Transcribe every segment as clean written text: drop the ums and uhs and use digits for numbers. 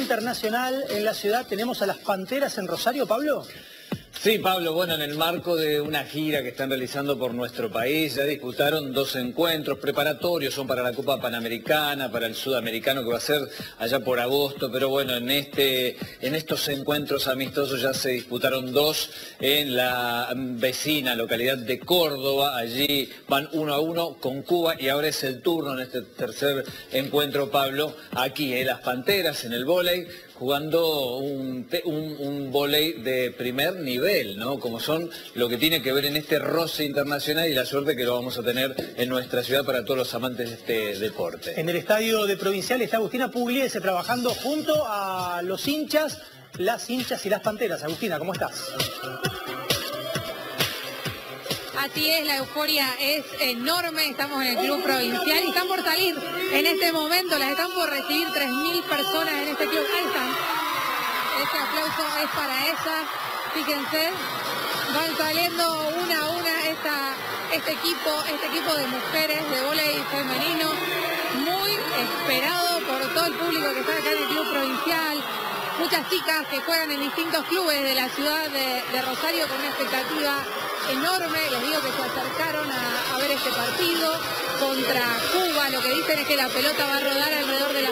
internacional en la ciudad. Tenemos a las Panteras en Rosario, Pablo. Sí, Pablo, bueno, en el marco de una gira que están realizando por nuestro país, ya disputaron 2 encuentros preparatorios, son para la Copa Panamericana, para el Sudamericano que va a ser allá por agosto, pero bueno, en estos encuentros amistosos ya se disputaron 2 en la vecina localidad de Córdoba, allí van 1-1 con Cuba y ahora es el turno en este tercer encuentro, Pablo, aquí las Panteras en el vóley, jugando un vóley de primer nivel, ¿no? Como son lo que tiene que ver en este roce internacional y la suerte que lo vamos a tener en nuestra ciudad para todos los amantes de este deporte. En el estadio de Provincial está Agustina Pugliese trabajando junto a los hinchas, las hinchas y las Panteras. Agustina, ¿cómo estás? Así es, la euforia es enorme, estamos en el Club Provincial y están por salir en este momento, las están por recibir 3.000 personas en este club. Ahí están, este aplauso es para ellas, fíjense, van saliendo una a una este equipo de mujeres de vóley femenino, muy esperado por todo el público que está acá en el Club Provincial. Muchas chicas que juegan en distintos clubes de la ciudad de Rosario con una expectativa enorme. Les digo que se acercaron a ver este partido contra Cuba. Lo que dicen es que la pelota va a rodar alrededor de las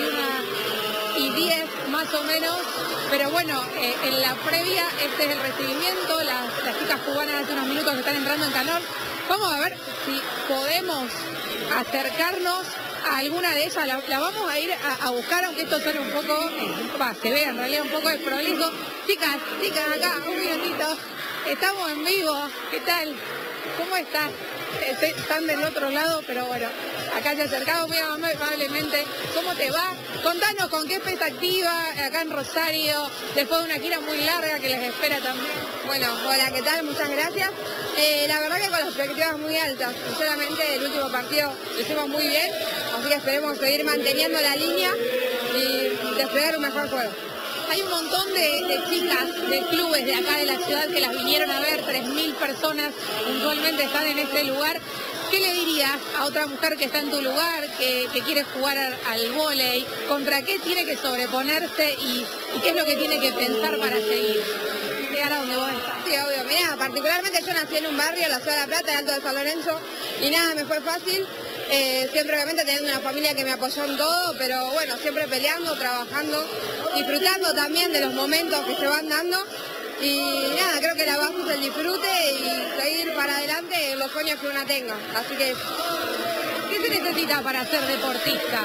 21:10 más o menos. Pero bueno, en la previa este es el recibimiento. Las chicas cubanas hace unos minutos están entrando en calor. Vamos a ver si podemos acercarnos a alguna de ellas, la vamos a ir a buscar, aunque esto suene un poco, se ve en realidad un poco desprolijo. Chicas, acá, un minutito, estamos en vivo, ¿qué tal? ¿Cómo estás? Están del otro lado, pero bueno, acá se ha acercado muy amablemente. ¿Cómo te va? Contanos con qué expectativa acá en Rosario, después de una gira muy larga que les espera también. Bueno, hola, ¿qué tal? Muchas gracias. La verdad que con las expectativas muy altas. Sinceramente, el último partido lo hicimos muy bien, así que esperemos seguir manteniendo la línea y desplegar un mejor juego. Hay un montón de chicas de clubes de acá de la ciudad que las vinieron a ver, 3.000 personas puntualmente están en este lugar. ¿Qué le dirías a otra mujer que está en tu lugar, que quiere jugar al vóley? ¿Contra qué tiene que sobreponerse y qué es lo que tiene que pensar para seguir? Llegar a donde vos estás. Sí, obvio. Mirá, particularmente yo nací en un barrio, la ciudad de La Plata, en Alto de San Lorenzo, y nada, me fue fácil. Siempre obviamente teniendo una familia que me apoyó en todo, pero bueno, siempre peleando, trabajando, disfrutando también de los momentos que se van dando. Y nada, creo que la base es el disfrute y seguir para adelante en los sueños que una tenga. Así que... ¿Qué se necesita para ser deportista?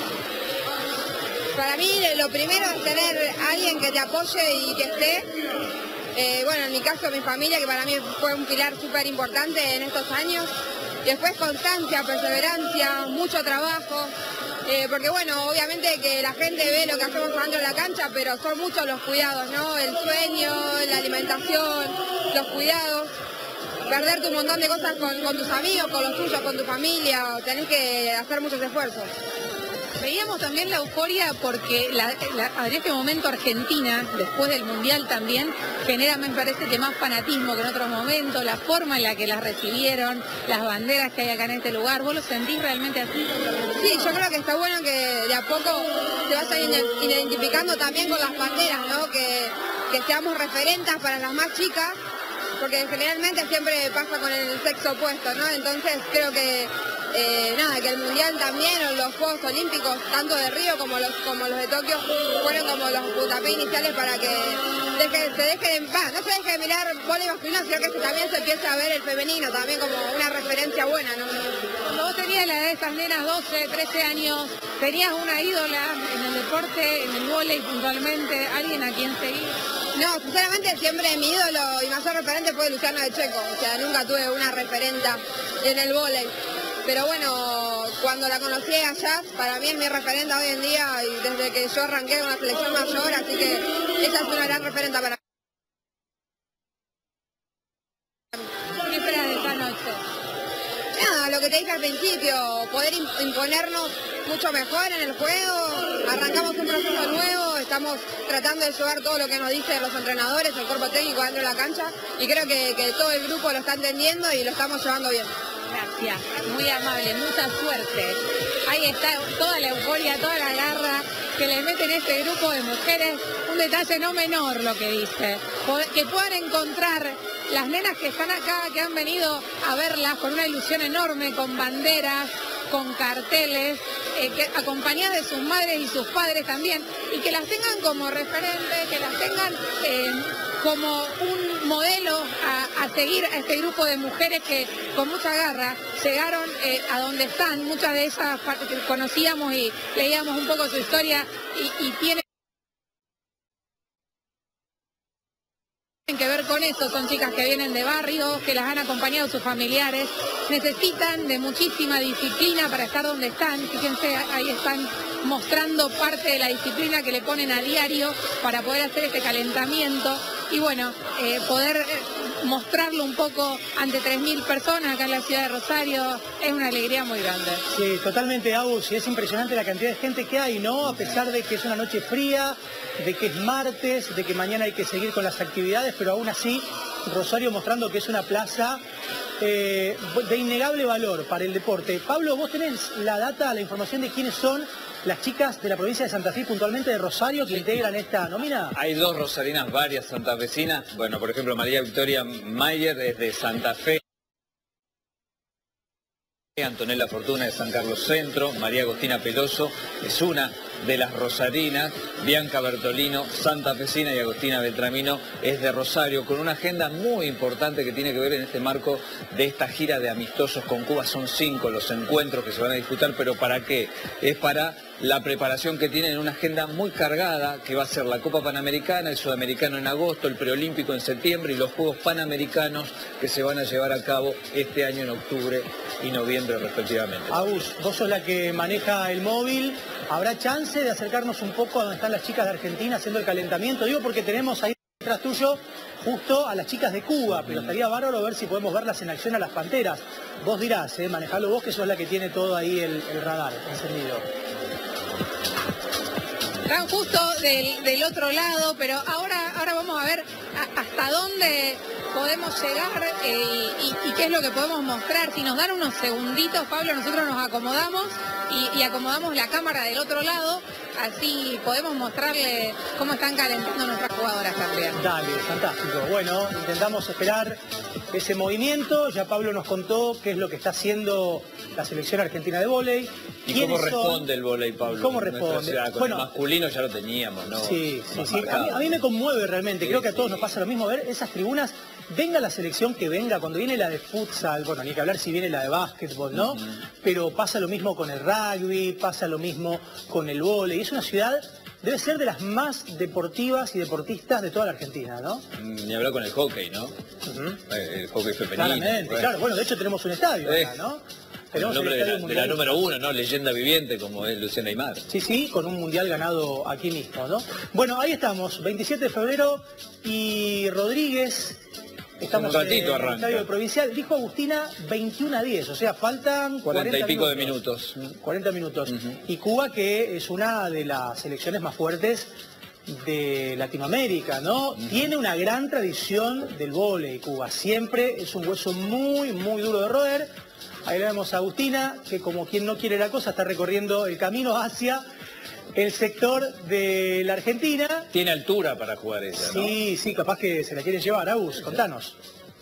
Para mí lo primero es tener a alguien que te apoye y que esté. Bueno, en mi caso mi familia, que para mí fue un pilar súper importante en estos años. Y después constancia, perseverancia, mucho trabajo. Porque bueno, obviamente que la gente ve lo que hacemos jugando en la cancha, pero son muchos los cuidados, ¿no? El sueño, la alimentación, los cuidados. Perderte un montón de cosas con tus amigos, con los tuyos, con tu familia. Tenés que hacer muchos esfuerzos. Veíamos también la euforia porque en este momento Argentina, después del Mundial también, genera, me parece, que más fanatismo que en otros momentos, la forma en la que las recibieron, las banderas que hay acá en este lugar. ¿Vos lo sentís realmente así? Sí, yo creo que está bueno que de a poco se vayan identificando también con las banderas, ¿no? Que seamos referentas para las más chicas, porque generalmente siempre pasa con el sexo opuesto, ¿no? Entonces creo que nada, que el Mundial también, o los Juegos Olímpicos, tanto de Río como los de Tokio, fueron como los puntapiés iniciales para que no se deje de mirar vóley masculino, sino que también se empiece a ver el femenino, también como una referencia buena, ¿no? Cuando vos tenías la edad de esas nenas, 12, 13 años, ¿tenías una ídola en el deporte, en el vóley puntualmente, alguien a quien seguir? No, sinceramente siempre mi ídolo y mayor referente fue Luciana de Checo, o sea, nunca tuve una referenta en el vóley. Pero bueno, cuando la conocí allá, para mí es mi referente hoy en día y desde que yo arranqué con la selección mayor, así que ella es una gran referente para mí. ¿Qué esperas de esta noche? Nada, lo que te dije al principio, poder imponernos mucho mejor en el juego, arrancamos un proceso nuevo, estamos tratando de llevar todo lo que nos dicen los entrenadores, el cuerpo técnico dentro de la cancha y creo que todo el grupo lo está entendiendo y lo estamos llevando bien. Gracias, muy amable, mucha suerte. Ahí está toda la euforia, toda la garra que le meten este grupo de mujeres. Un detalle no menor lo que dice, que puedan encontrar las nenas que están acá, que han venido a verlas con una ilusión enorme, con banderas, con carteles, acompañadas de sus madres y sus padres también, y que las tengan como referente, que las tengan como un modelo a seguir a este grupo de mujeres que con mucha garra llegaron a donde están. Muchas de esas que conocíamos y leíamos un poco su historia y tienen que ver con eso. Son chicas que vienen de barrios, que las han acompañado sus familiares, necesitan de muchísima disciplina para estar donde están. Fíjense, ahí están mostrando parte de la disciplina que le ponen a diario para poder hacer este calentamiento y bueno, poder mostrarlo un poco ante 3.000 personas acá en la ciudad de Rosario es una alegría muy grande. Sí, totalmente, Agus, y es impresionante la cantidad de gente que hay, ¿no? A pesar de que es una noche fría, de que es martes, de que mañana hay que seguir con las actividades, pero aún así Rosario mostrando que es una plaza de innegable valor para el deporte. Pablo, ¿vos tenés la data, la información de quiénes son las chicas de la provincia de Santa Fe, puntualmente de Rosario, que integran esta nómina? Hay dos rosarinas, varias santafesinas. Bueno, por ejemplo, María Victoria Mayer es de Santa Fe. Antonella Fortuna de San Carlos Centro, María Agostina Peloso es una de las rosarinas, Bianca Bertolino, santafesina, y Agostina Beltramino es de Rosario, con una agenda muy importante que tiene que ver en este marco de esta gira de amistosos con Cuba. Son 5 los encuentros que se van a disputar, pero ¿para qué? Es para la preparación que tienen en una agenda muy cargada, que va a ser la Copa Panamericana, el Sudamericano en agosto, el Preolímpico en septiembre y los Juegos Panamericanos que se van a llevar a cabo este año en octubre y noviembre respectivamente. Agus, vos sos la que maneja el móvil. ¿Habrá chance de acercarnos un poco a donde están las chicas de Argentina haciendo el calentamiento? Digo porque tenemos ahí detrás tuyo justo a las chicas de Cuba, pero estaría bárbaro ver si podemos verlas en acción a las Panteras. Vos dirás, manejalo vos, que sos la que tiene todo ahí el radar encendido. Están justo del otro lado, pero ahora vamos a ver hasta dónde podemos llegar y qué es lo que podemos mostrar. Si nos dan unos segunditos, Pablo, nosotros nos acomodamos y acomodamos la cámara del otro lado, así podemos mostrarle cómo están calentando nuestras jugadoras también. Dale, fantástico. Bueno, intentamos esperar ese movimiento. Ya Pablo nos contó qué es lo que está haciendo la selección argentina de vóley. ¿Y cómo responde el vóley, Pablo? ¿Cómo responde? Con el masculino ya lo teníamos, ¿no? Sí. A mí me conmueve realmente. Sí, creo que a todos nos pasa lo mismo ver esas tribunas. Venga la selección que venga, cuando viene la de futsal, bueno, ni que hablar si viene la de básquetbol, ¿no? Pero pasa lo mismo con el rugby, pasa lo mismo con el vóley. Es una ciudad, debe ser de las más deportivas y deportistas de toda la Argentina, ¿no? Ni hablar con el hockey, ¿no? El hockey femenino. Claramente, claro. Bueno, de hecho tenemos un estadio acá, ¿no? Tenemos el nombre de la número 1, ¿no? Leyenda viviente como es Luciana Aymar. Sí, con un mundial ganado aquí mismo, ¿no? Bueno, ahí estamos, 27 de febrero y Rodríguez. Estamos un ratito en el estadio provincial. Dijo Agustina 21-10, o sea, faltan 40 y pico de minutos. 40 minutos. Y Cuba, que es una de las selecciones más fuertes de Latinoamérica, ¿no? Tiene una gran tradición del vóley, Cuba. Siempre es un hueso muy, muy duro de roer. Ahí le vemos a Agustina, que como quien no quiere la cosa, está recorriendo el camino hacia el sector de la Argentina. Tiene altura para jugar ella, ¿no? Sí, capaz que se la quieren llevar. Agus, contanos.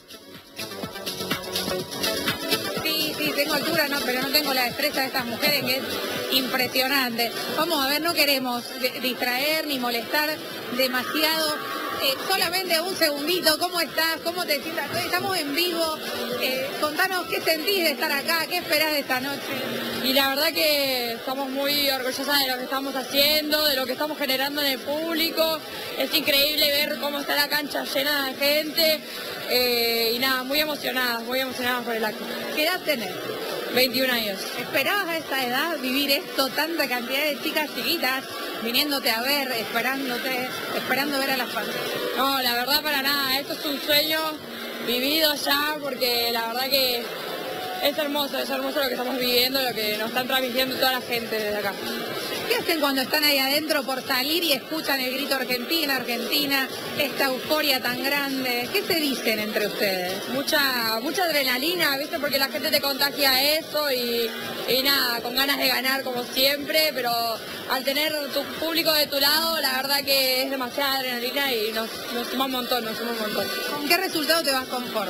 Sí, tengo altura, no, pero no tengo la destreza de estas mujeres, que es impresionante. Vamos a ver, no queremos distraer ni molestar demasiado. Solamente un segundito, ¿cómo estás? ¿Cómo te sientas? Estamos en vivo. Contanos qué sentís de estar acá, qué esperás de esta noche. Y la verdad que estamos muy orgullosas de lo que estamos haciendo, de lo que estamos generando en el público. Es increíble ver cómo está la cancha llena de gente. Y nada, muy emocionadas por el acto. ¿Qué edad tenés? 21 años. ¿Esperabas a esta edad vivir esto, tanta cantidad de chicas chiquitas viniéndote a ver, esperando ver a las Panteras? No, la verdad para nada, esto es un sueño vivido ya, porque la verdad que es hermoso lo que estamos viviendo, lo que nos están transmitiendo toda la gente desde acá. ¿Qué hacen cuando están ahí adentro por salir y escuchan el grito Argentina, Argentina, esta euforia tan grande? ¿Qué se dicen entre ustedes? Mucha adrenalina, ¿viste? Porque la gente te contagia eso y nada, con ganas de ganar como siempre, pero al tener tu público de tu lado, la verdad que es demasiada adrenalina y nos suma un montón, ¿Con qué resultado te vas conforme?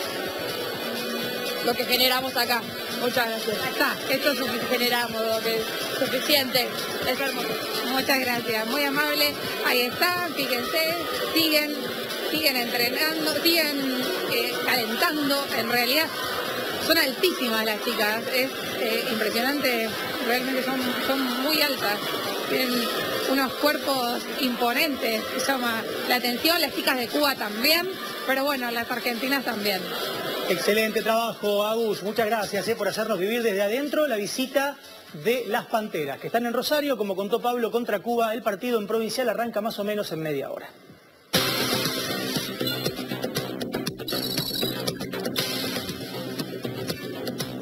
Lo que generamos acá. Muchas gracias. Está, Esto es lo que generamos, lo que es suficiente, es hermoso. muchas gracias, muy amable. Ahí está, fíjense, siguen entrenando, siguen calentando. En realidad son altísimas las chicas, es impresionante, realmente son muy altas. Tienen unos cuerpos imponentes, que llama la atención. Las chicas de Cuba también, pero bueno, las argentinas también. Excelente trabajo, Agus. Muchas gracias por hacernos vivir desde adentro la visita de las Panteras, que están en Rosario, como contó Pablo, contra Cuba. El partido en Provincial arranca más o menos en media hora.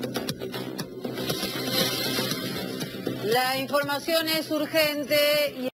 La información es urgente y